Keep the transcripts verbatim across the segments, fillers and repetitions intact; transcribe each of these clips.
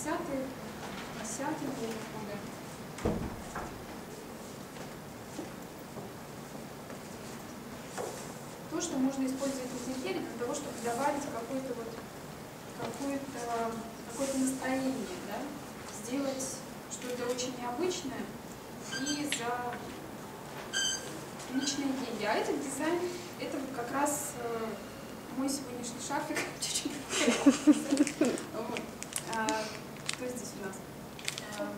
шестидесятые, десятые годы. То, что можно использовать в интерьере для того, чтобы добавить какое-то вот какое-то какое-то настроение, да? Сделать что-то очень необычное и за личные деньги. А этот дизайн, это вот как раз э, мой сегодняшний шарфик. Чуть-чуть. Вот. А, что здесь у нас? А,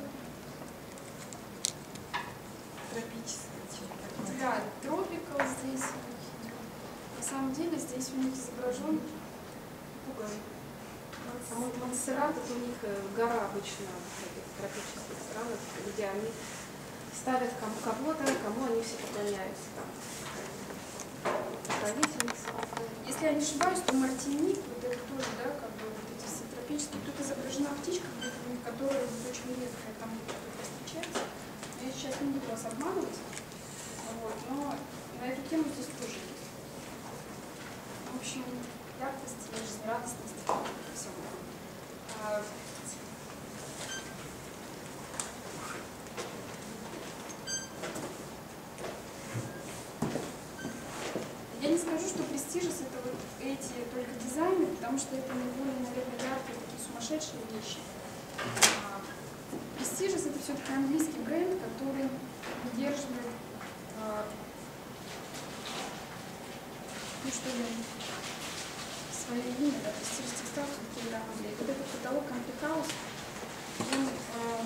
Тропическое. Да, тропикал здесь. На самом деле здесь у них изображен пугай. А Монсеррат, это у них гора обычно в таких тропических странах, где они ставят кого-то, кому они все поклоняются. Там правительница. Если я не ошибаюсь, то Мартиник, вот это тоже, да, как бы вот эти все тропические, тут изображена птичка, которая очень редкая там встречается. Я сейчас не буду вас обманывать, вот, но на эту тему здесь тоже есть. В общем, яркость, жизнерадостность, все. А, я не скажу, что престижес это вот эти только дизайны, потому что это наиболее, наверное, яркие, такие сумасшедшие вещи. А, престижес это все-таки английский бренд, который выдерживает а, ну что ли, свое имя, да, престижес текстайл все-таки для Англии. Вот этот каталог Country House, он, а,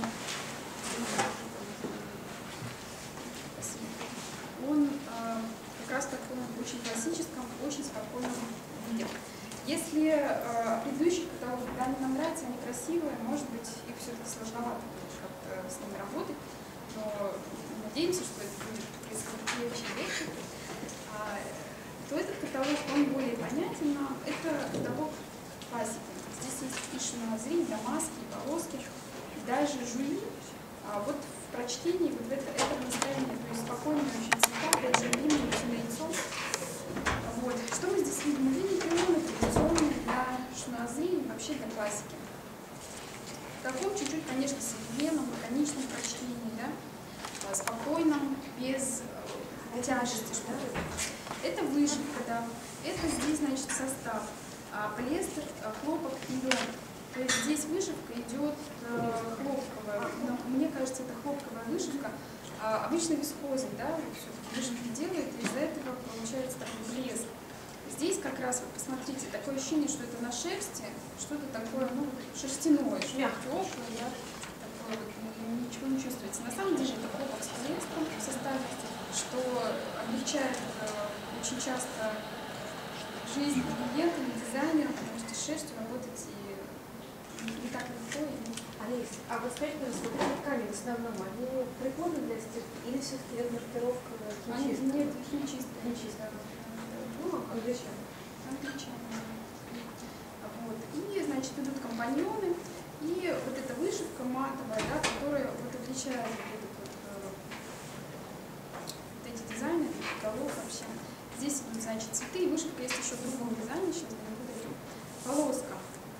он а, как раз в таком очень классическом, очень спокойном виде. Если э, предыдущие каталоги, да, они нам нравятся, они красивые, может быть, их все-таки сложновато будет как-то с ними работать, но надеемся, что это будет происходить легче и легче. А, то этот каталог, он более понятен нам. Это каталог классики. Здесь есть пишем зрение, дамаски, полоски, и даже жюли. А вот в прочтении вот это, это настроение, то есть спокойные очень цвета, опять же, длинное лицо. Вот. Что мы здесь видим? Мы видим приемы традиционные для шнуазри и вообще для классики. В таком чуть-чуть, конечно, современном, лаконичном прочтении, да? Спокойном, без тяжести. Что это вышивка, да? Это здесь, значит, состав. Полиэстер, хлопок и лен. То есть здесь вышивка идет э, хлопковая. Но мне кажется, это хлопковая вышивка. А обычно вискозой, да, все-таки вышивки делают, и из-за этого получается такой блеск. Здесь как раз, вот посмотрите, такое ощущение, что это на шерсти, что-то такое, ну, шерстяное, что-то теплое, да, такое вот, ничего не чувствуется. На самом деле это хлопок с полиэстером в составе, что облегчает э, очень часто жизнь клиентам, дизайнерам, потому что с шерстью работать и не так легко. Олеся, а вот скажите, пожалуйста, вот эти ткани в основном, они пригодны для стирки или все-таки это маркировка химчистка? Нет, химчистка. Химчистка. Ну, англичане. Англичане. Вот. И, значит, идут компаньоны, и вот эта вышивка матовая, да, которая вот отличает вот, этот вот, э, вот эти дизайны, каталог вообще. Здесь идут, значит, цветы, и вышивка есть еще в другом дизайне, сейчас я не буду. Полоска.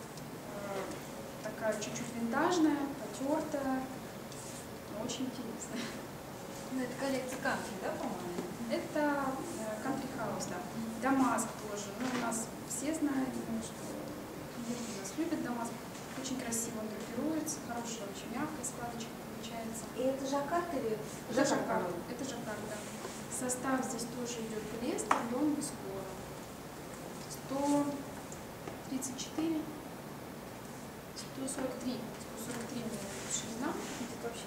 Такая чуть-чуть винтажная, потертая, очень интересная. Ну, это коллекция Country, да, по-моему? Это Country House, да. Дамаск тоже. Ну, у нас все знают, что клиенты у нас любят Дамаск. Очень красиво он драпируется, хорошая, очень мягкая складочка получается. И это жаккард или Это жаккард? Это жаккард, да. Состав здесь тоже идет полиэстер, лен, вискоза. сто тридцать четыре. сто сорок три, сто сорок три ширина. Это вообще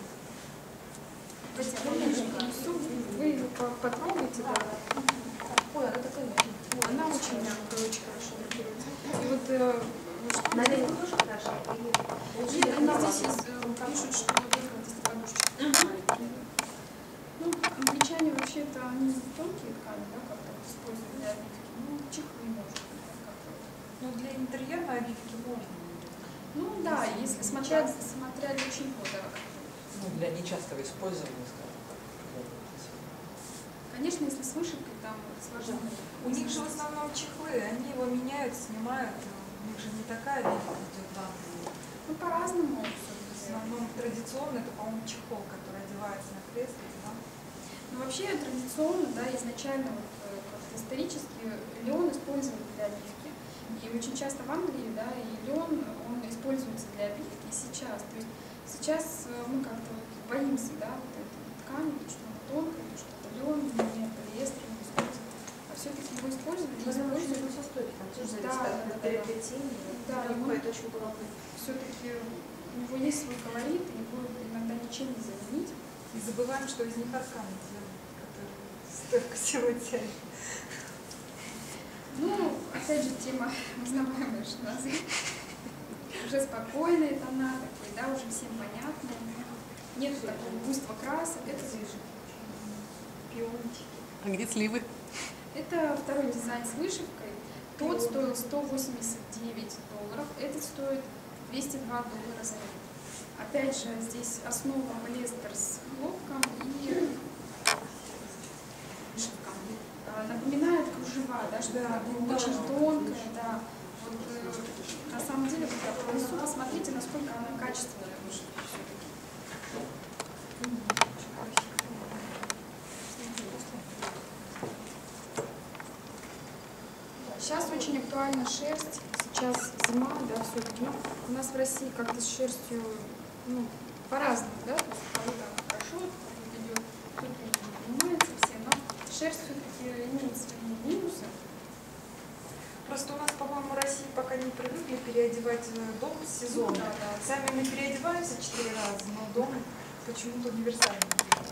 вы ее потрогайте, да. Ой, она такая мягкая. Она очень мягкая, очень хорошо драпируется. И вот э, на ней тоже хорошо? Или они здесь пишут, что только если подушечка. Ну, англичане вообще-то они тонкие ткани, да, как-то используют для обивки. Ну, чехлы может быть, как-то. Ну, для интерьерной обивки можно. Ну да, если смотря, смотря для чего, да. Ну, для нечастого использования, скажем так. Конечно, если с вышивкой, там сложно. У них же в основном чехлы, они его меняют, снимают. У них же не такая обивка идет в Англии. Ну, по-разному. традиционно это, по-моему, чехол, который одевается на кресло, да? Ну, вообще традиционно, да, изначально вот, э, как-то исторически лен использовали для обивки. И очень часто в Англии, да, и лен, он используется для обивки и сейчас. То есть сейчас э, мы как-то вот боимся, да, вот этой ткани, то, что она тонкая, то, что это лен, не полиэстер не используют. А все-таки его использовали и используют. Да, да, да, да. Да, ему это очень было бы. все-таки у него есть свой колорит, и его иногда ничем не заменить. И забываем, что из них ткани делают, которые столько всего тянет. Ну, опять же, тема узнаваемая, что у нас уже спокойные тона, такие, да, уже всем понятно. Нет такого буйства красок, это пиончики. А где сливы? Это второй дизайн с вышивкой. Тот стоил сто восемьдесят девять долларов, этот стоит двести два доллара за метр. Опять же, здесь основа полиэстер с хлопком и вышивка. Напоминает кружева, да, что Да, она да, очень да. тонкая, да. Вот, э, на самом деле, вот я принесу, посмотрите, насколько она качественная вышивка все-таки. Сейчас очень актуальна шерсть, сейчас зима, да, все-таки. Ну, у нас в России как-то с шерстью, ну, по-разному, да, то есть кому-то хорошо, кто-то идет, кто-то не занимается все, но шерсть все-таки имеет свои минусы. Просто у нас, по-моему, в России пока не привыкли переодевать дом в сезон. Да, да. Сами мы переодеваемся четыре раза, но дом почему-то универсальный.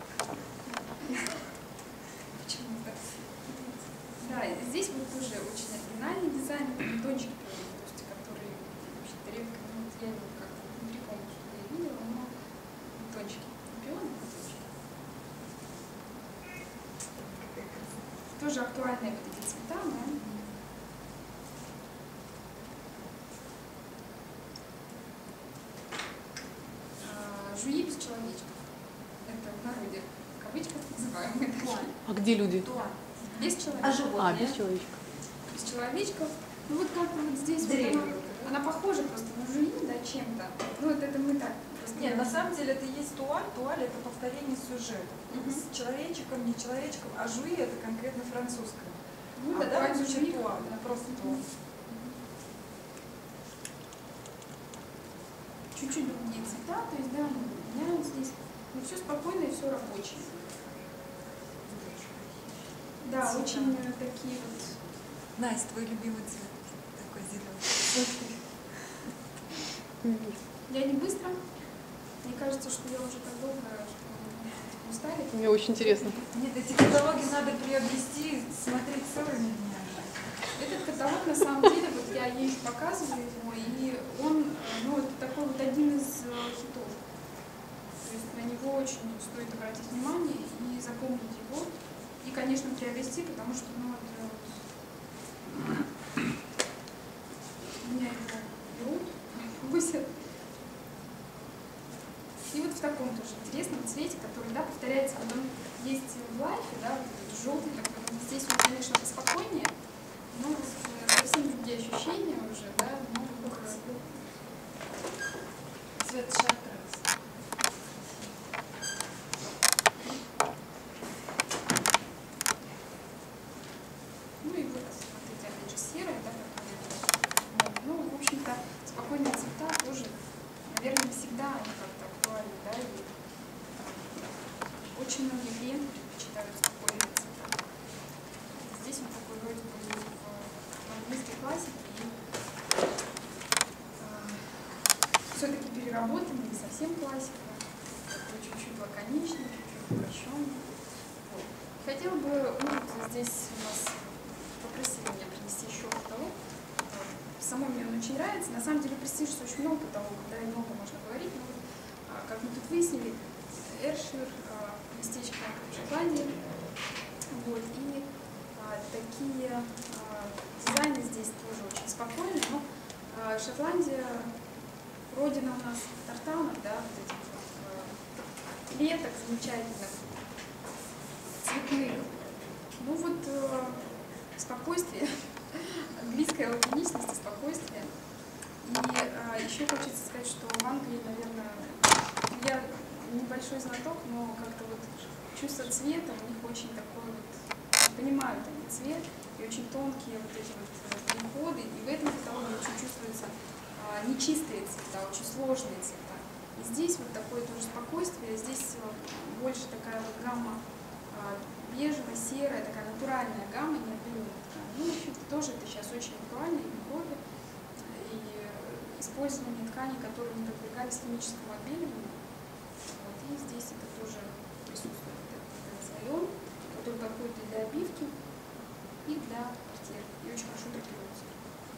Почему-то. Да, и здесь вот тоже очень оригинальный дизайн, это бетончик, то есть, который вообще-то редко, ну, вот я его как-то не припомню, что я видела, но бетончики. Пионы, бетончики. Тоже актуальные вот эти цвета, да. А, Жуи без человечков. Это в народе, в кавычках называемые такие. А где люди? Без человечков. А животные? А, без человечка. Без человечков. Ну вот как вот здесь вот она, она похожа просто на жуи, да, чем-то. Ну вот это мы так. Просто Нет, на самом деле это есть туаль. Туаль это повторение сюжета. Мгм. С человечиком, не человечком, а жуи это конкретно французское. Ну а да, да, давайте это жуи. туаль, это просто туаль. Чуть-чуть другие цвета, то есть, да, они меняют здесь. Но все спокойно и все рабочее. Да, Цвета. очень э, такие вот. Настя, твой любимый цвет такой зеленый. Я не быстро. Мне кажется, что я уже так долго, что мы устали. Мне очень интересно. Нет, эти каталоги надо приобрести, смотреть целыми днями. Этот каталог, на самом деле, вот я ей показываю его, и он, э, ну, это такой вот один из э, хитов. То есть на него очень стоит обратить внимание и запомнить его. И, конечно, приобрести, потому что, ну, это вот, у меня его берут, носят. И вот в таком тоже интересном цвете, который, да, повторяется, вот он есть в лайфе, да, вот этот желтый такой, вот здесь он, конечно, поспокойнее, но вот, э, совсем другие ощущения уже, да, но вот, Цвет шатрас. ну и вот, вот эти, опять же, серые, да, которые, ну, в общем-то, спокойные цвета тоже, наверное, всегда они как-то актуальны, да, и э, очень многие клиенты предпочитают спокойные цвета. Здесь он такой вроде бы в, в английской классике и э, все-таки переработанный, не совсем классика, такой чуть-чуть лаконичный, чуть-чуть упрощенный. Вот. Хотела бы, ну, вот здесь у нас попросили меня принести еще каталог. Вот. Самой мне он очень нравится. На самом деле престиж очень много каталогов, да, и много можно говорить, но вот, а, как мы тут выяснили, Эршир, а, местечко в Шотландии, вот, и а, такие а, дизайны здесь тоже очень спокойные, но а, Шотландия, родина у нас тартанов, да, вот этих вот, а, клеток замечательных, цветных. Ну вот э, спокойствие, английская лаконичность и спокойствие. И э, еще хочется сказать, что в Англии, наверное, я небольшой знаток, но как-то вот чувство цвета у них очень такое вот, понимают они цвет, и очень тонкие вот эти вот переходы, и в этом каталоге очень чувствуются а, нечистые цвета, очень сложные цвета. И здесь вот такое тоже спокойствие, здесь больше такая вот гамма а, бежевая, серая, такая натуральная гамма, не отбеленная ткань. Ну, в общем-то, тоже это сейчас очень актуально, и в Европе, и использование тканей, которые не подвергались химическому отбеливанию. Вот, и здесь это тоже присутствует, этот слоем, который подходит и для обивки, и для портьер, и очень хорошо драпируется.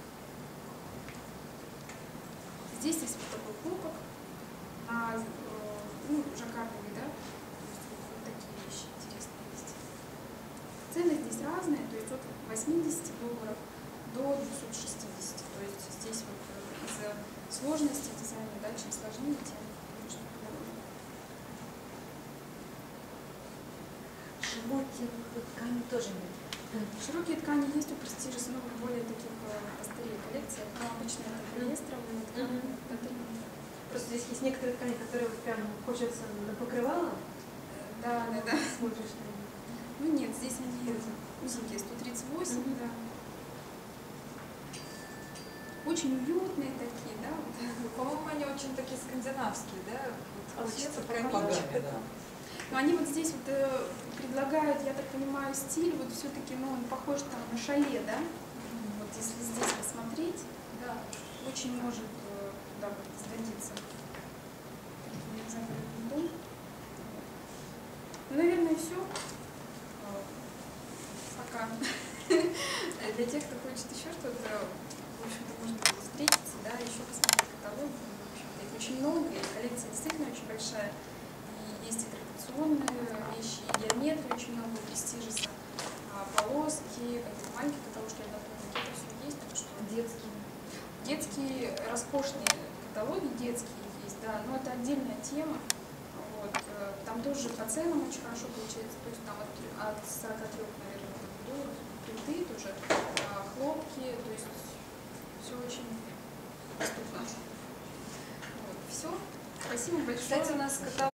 Здесь есть вот такой хлопок, на, ну, жаккардовый, да, то есть вот, вот такие вещи интересные есть. Цены здесь разные, то есть от восьмидесяти долларов до двухсот шестидесяти, то есть здесь вот из-за сложности дизайна, да, чем сложнее, тем нужно подороже. Широкие ткани тоже нет. Широкие ткани есть у Prestige, но в более таких постарее коллекциях, но обычно это полиэстровые ткани. Mm-hmm. Просто здесь есть некоторые ткани, которые вот прям хочется на покрывало. Да, да, да. Смотришь на них. Ну нет, здесь они узенькие, сто тридцать восемь, mm-hmm. да. Очень уютные такие, да. Вот. По-моему, они очень такие скандинавские, да? Вот хочется Погами, да. Но они вот здесь вот э, предлагают, я так понимаю, стиль, вот все-таки, ну, он похож там на шале, да? Mm-hmm. Вот если здесь посмотреть, да, очень может э, да, сгодиться. Ну, наверное, все. Пока. Для тех, кто хочет еще что-то, в общем-то, можно встретиться, да, еще посмотреть каталог. В общем-то, их очень много, и коллекция действительно очень большая. И есть и традиционные вещи, и геометрии очень много, престижеса, полоски, какие-то маленькие каталожки, однотонники, это все есть. Так что Детские. детские, роскошные каталоги, детские есть, да, но это отдельная тема. Вот, там тоже по ценам очень хорошо получается, то есть там от, от сорока трёх, наверное, долларов, принты тоже, хлопки, то есть все очень доступно. Вот, все. Спасибо большое. Кстати, у нас каталог